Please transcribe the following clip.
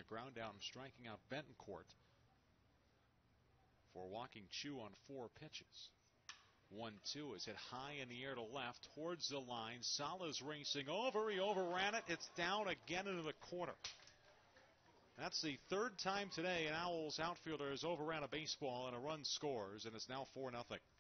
ground out and striking out Betancourt for walking Chu on 4 pitches. 1-2 is hit high in the air to left towards the line. Sala's racing over. He overran it. It's down again into the corner. That's the 3rd time today an Owls outfielder has overran a baseball and a run scores, and it's now 4-0.